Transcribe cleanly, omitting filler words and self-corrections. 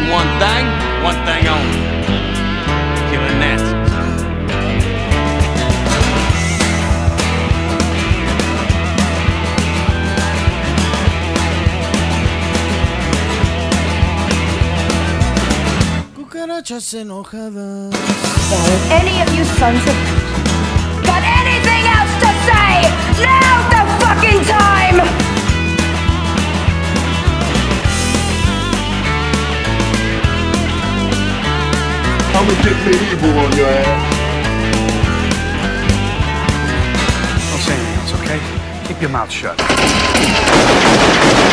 one thing only. Killing Nazis. Cucarachas enojadas. Now, if any of you sons of got anything else to say, now's the fucking time! I'm gonna get medieval on your ass. Don't say anything else, okay? Keep your mouth shut.